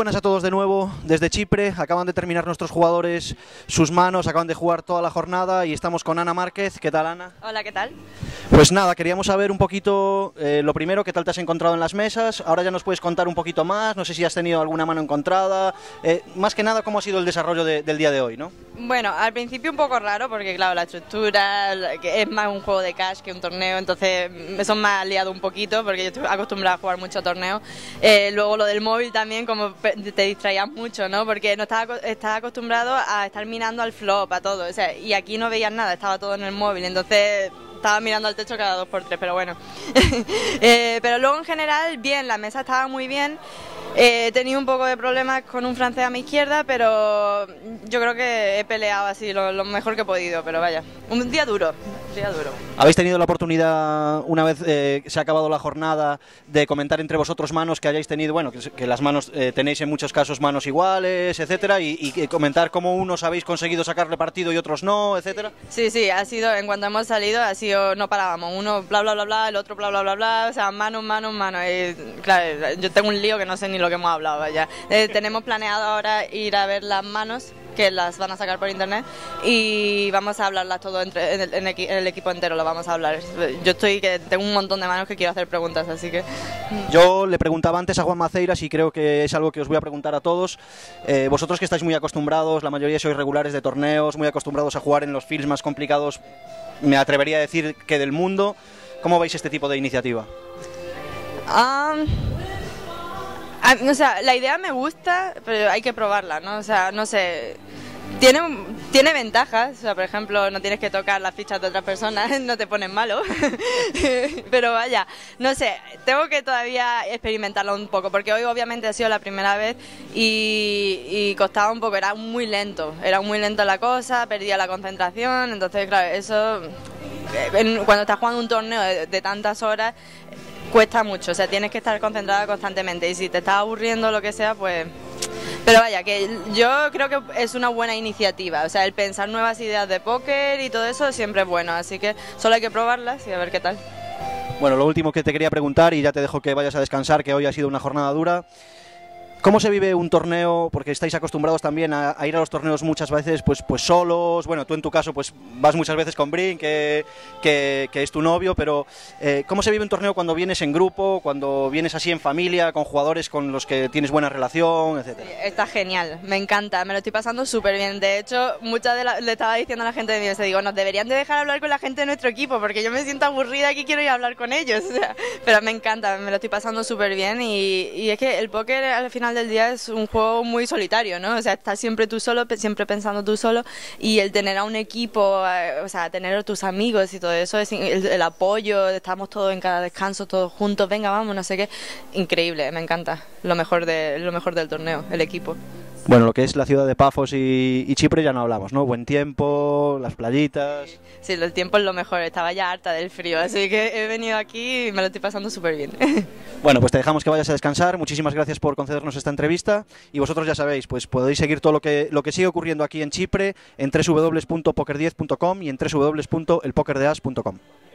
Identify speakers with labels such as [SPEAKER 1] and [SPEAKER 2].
[SPEAKER 1] buenas a todos de nuevo desde Chipre. Acaban de terminar nuestros jugadores sus manos, acaban de jugar toda la jornada y estamos con Ana Márquez. ¿Qué tal, Ana?
[SPEAKER 2] Hola, ¿qué tal?
[SPEAKER 1] Pues nada, queríamos saber un poquito, lo primero, qué tal te has encontrado en las mesas. Ahora ya nos puedes contar un poquito más, no sé si has tenido alguna mano encontrada. Más que nada, cómo ha sido el desarrollo del día de hoy, ¿no?
[SPEAKER 2] Bueno, al principio un poco raro porque claro, la estructura que es más un juego de cash que un torneo, entonces eso me ha liado un poquito porque yo estoy acostumbrada a jugar mucho torneos. Luego lo del móvil también, como te distraías mucho, ¿no? Porque no estaba acostumbrado a estar mirando al flop, a todo, o sea, y aquí no veías nada, estaba todo en el móvil, entonces estaba mirando al techo cada 2x3, pero bueno. Pero luego en general, bien, la mesa estaba muy bien. He tenido un poco de problemas con un francés a mi izquierda, pero yo creo que he peleado así lo mejor que he podido, pero vaya, un día duro,
[SPEAKER 1] ¿Habéis tenido la oportunidad, una vez se ha acabado la jornada, de comentar entre vosotros manos que hayáis tenido, bueno, que las manos tenéis en muchos casos manos iguales, etcétera, y comentar cómo unos habéis conseguido sacarle partido y otros no, etcétera?
[SPEAKER 2] Sí, ha sido, en cuanto hemos salido, ha sido, no parábamos, uno bla bla bla bla, el otro bla bla bla bla, o sea, manos, claro, yo tengo un lío que no sé ni lo que hemos hablado, vaya. Tenemos planeado ahora ir a ver las manos, que las van a sacar por internet, y vamos a hablarlas todo en el equipo entero, lo vamos a hablar. Que tengo un montón de manos que quiero hacer preguntas, así que...
[SPEAKER 1] Yo le preguntaba antes a Juan Maceiras y creo que es algo que os voy a preguntar a todos. Vosotros que estáis muy acostumbrados, la mayoría sois regulares de torneos, muy acostumbrados a jugar en los fields más complicados, me atrevería a decir que del mundo, ¿cómo veis este tipo de iniciativa?
[SPEAKER 2] O sea, la idea me gusta, pero hay que probarla, ¿no? O sea, no sé, tiene ventajas, o sea, por ejemplo, no tienes que tocar las fichas de otras personas, no te pones malo, pero vaya, no sé, tengo que todavía experimentarlo un poco, porque hoy obviamente ha sido la primera vez y costaba un poco, era muy lento la cosa, perdía la concentración, entonces, claro, eso, cuando estás jugando un torneo de tantas horas, cuesta mucho, o sea, tienes que estar concentrada constantemente y si te estás aburriendo o lo que sea, pues... Pero vaya, que yo creo que es una buena iniciativa, o sea, el pensar nuevas ideas de póker y todo eso siempre es bueno, así que solo hay que probarlas y a ver qué tal.
[SPEAKER 1] Bueno, lo último que te quería preguntar, y ya te dejo que vayas a descansar, que hoy ha sido una jornada dura. ¿Cómo se vive un torneo? Porque estáis acostumbrados también a ir a los torneos muchas veces pues solos. Bueno, tú en tu caso pues vas muchas veces con Brin, que es tu novio, pero ¿cómo se vive un torneo cuando vienes en grupo, cuando vienes así en familia, con jugadores con los que tienes buena relación, etcétera?
[SPEAKER 2] Sí, está genial, me encanta, me lo estoy pasando súper bien. De hecho, le estaba diciendo a la gente de mi mesa, digo, nos deberían de dejar hablar con la gente de nuestro equipo, porque yo me siento aburrida y quiero ir a hablar con ellos. O sea, pero me encanta, me lo estoy pasando súper bien y es que el póker al final del día es un juego muy solitario, ¿no? O sea, estás siempre tú solo, siempre pensando tú solo, y el tener a un equipo, o sea, tener a tus amigos y todo eso, es el apoyo, estamos todos en cada descanso, todos juntos, venga, vamos, no sé qué, increíble, me encanta, lo mejor del torneo, el equipo.
[SPEAKER 1] Bueno, lo que es la ciudad de Pafos y Chipre ya no hablamos, ¿no? Buen tiempo, las playitas...
[SPEAKER 2] Sí, el tiempo es lo mejor, estaba ya harta del frío, así que he venido aquí y me lo estoy pasando súper bien.
[SPEAKER 1] Bueno, pues te dejamos que vayas a descansar, muchísimas gracias por concedernos esta entrevista y vosotros ya sabéis, pues podéis seguir todo lo que sigue ocurriendo aquí en Chipre en www.poker10.com y en www.elpokerdeas.com.